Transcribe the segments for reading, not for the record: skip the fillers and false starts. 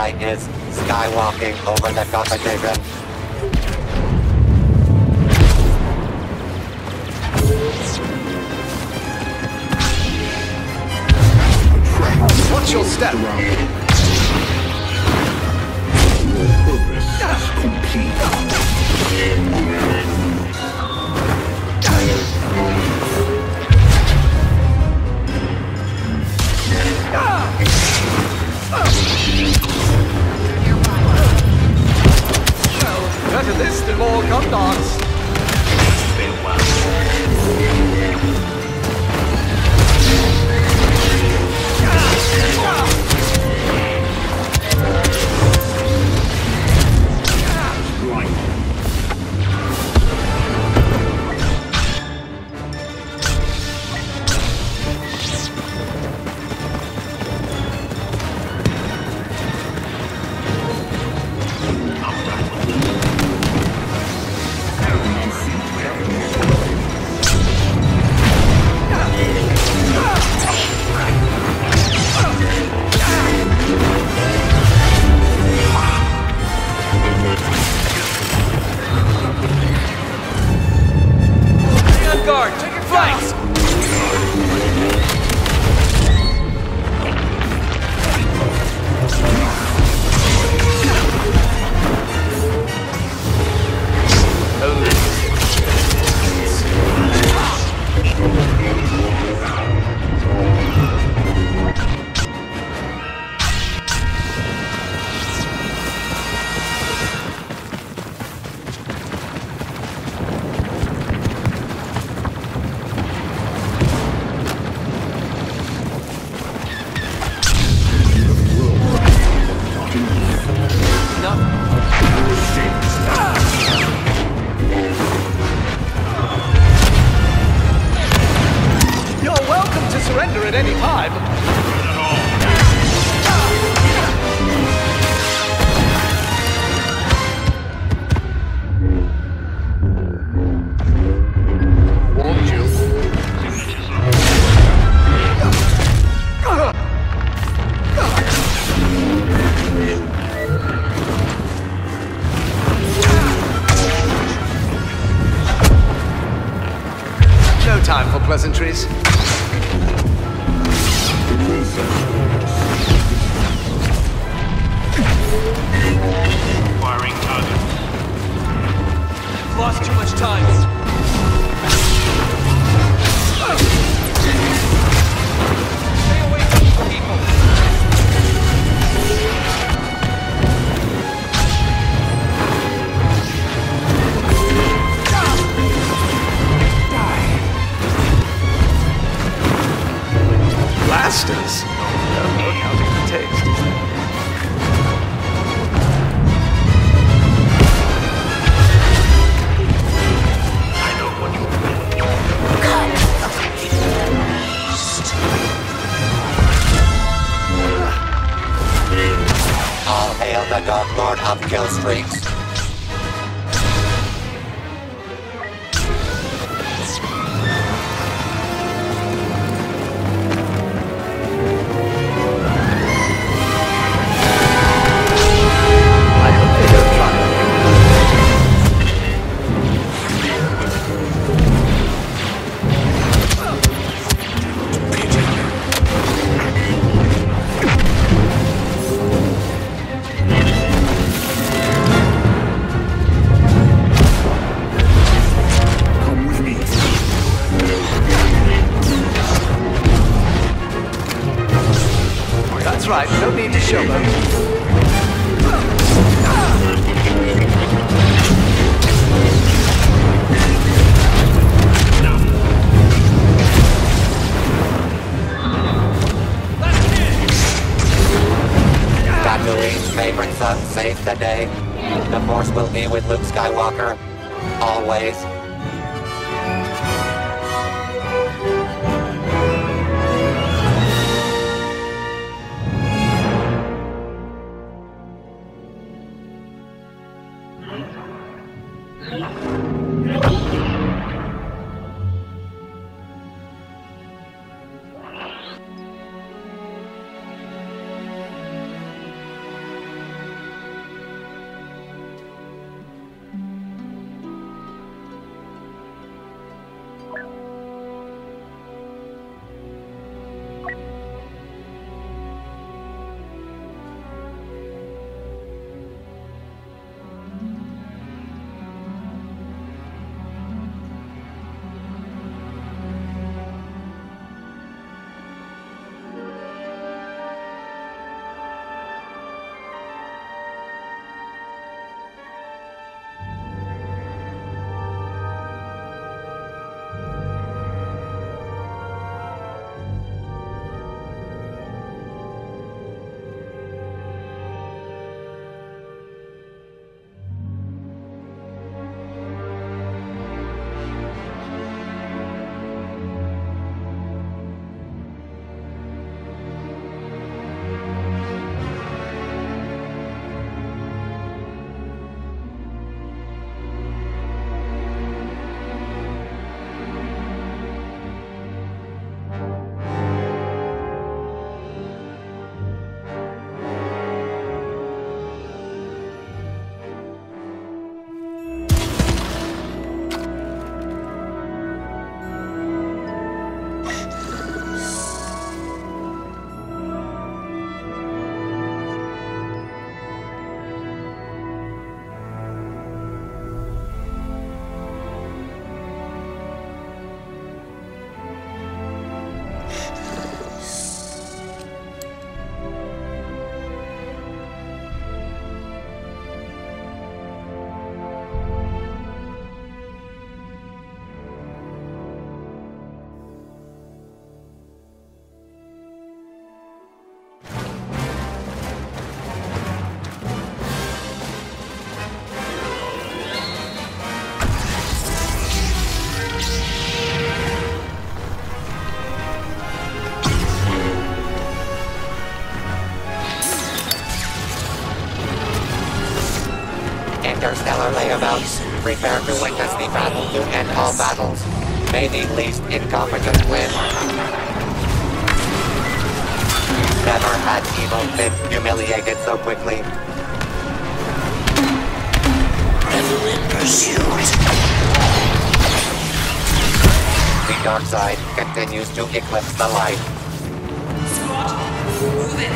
Jedi is skywalking over the competition. Watch your step. Your purpose is complete. Well, better this than more gundarts. Guard, take your flanks! You're welcome to surrender at any time. Warned you. No time for pleasantries. Acquiring target. Lost too much time. Stay away from these people. Blasters? No counting the taste. I know what you want. All hail the Dark Lord of Kill Streaks. I hope they don't try. Come with me. That's right, no need to showboat. Tatooine's favorite son saves the day. The Force will be with Luke Skywalker. Always. interstellar layabouts. Prepare to witness the battle to end all battles. May the least incompetent win. Never had evil been humiliated so quickly. Rebel in pursuit. The dark side continues to eclipse the light. Squad, move it.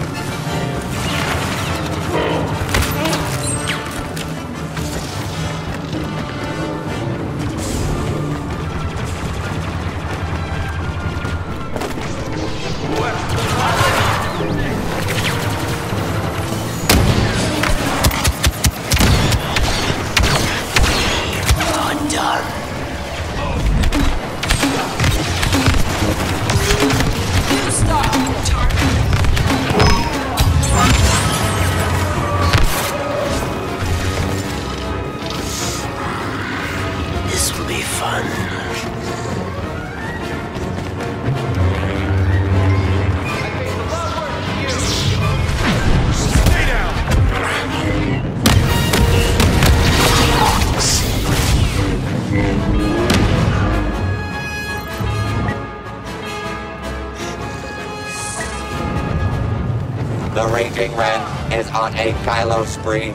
The Raging Ren is on a Kylo spree.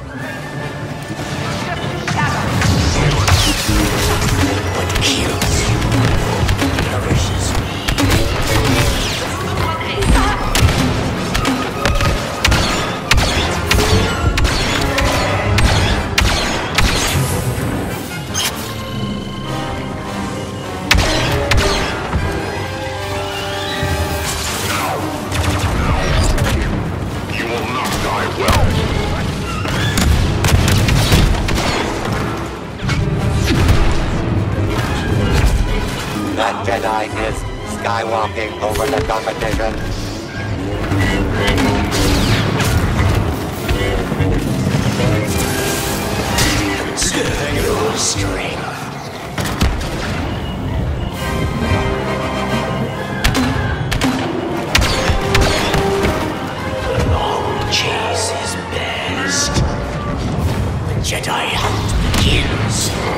What kills you nourishes me. You will not die well. That Jedi is skywalking over the competition. Consider your strength. The long chase is best. The Jedi hunt begins.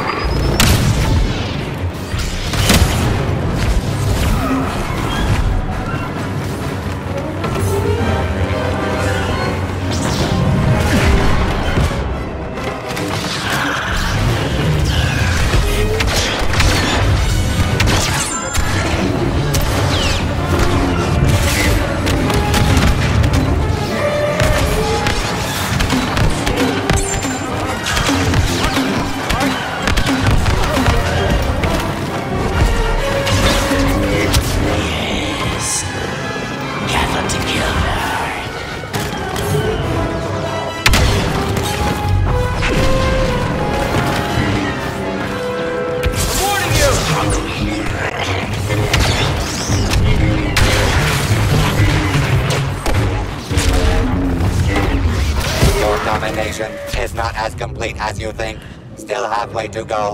Domination is not as complete as you think. Still halfway to go.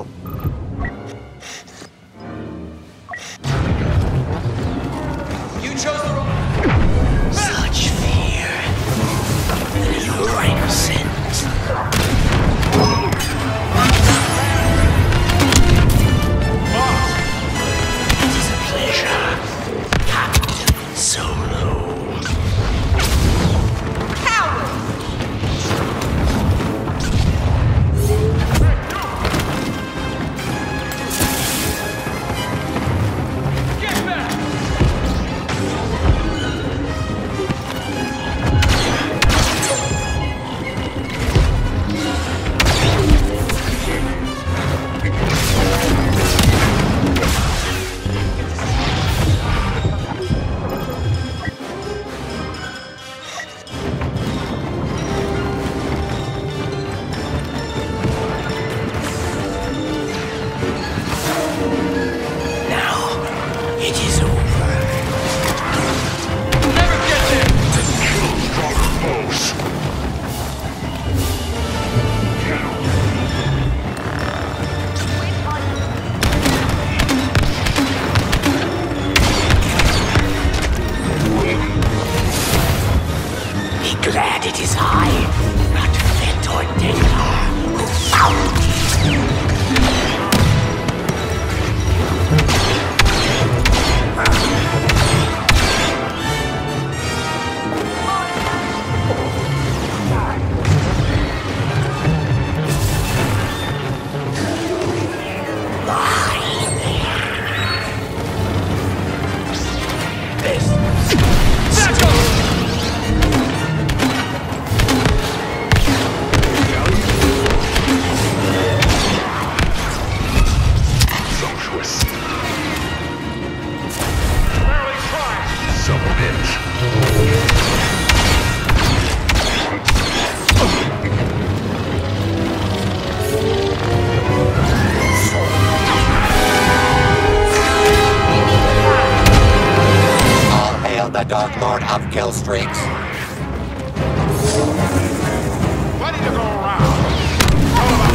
You chose the wrong... Such fear. An alluring scent. It is a pleasure. Captive Solo. Get back! Dark Lord of Kill Streaks. Ready to go around. All about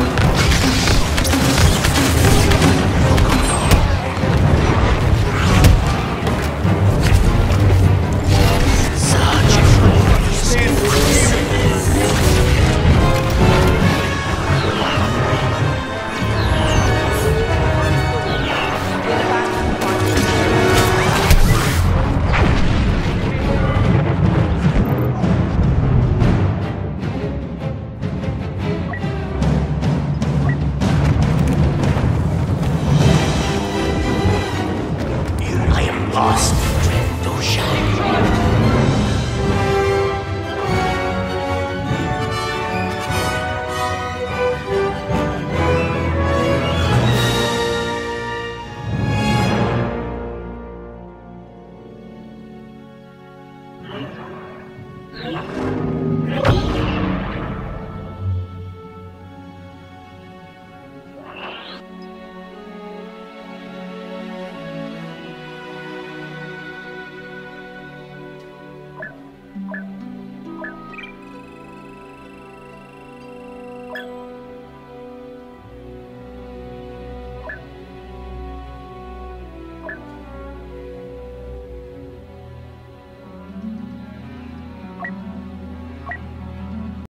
I am lost, Dosha.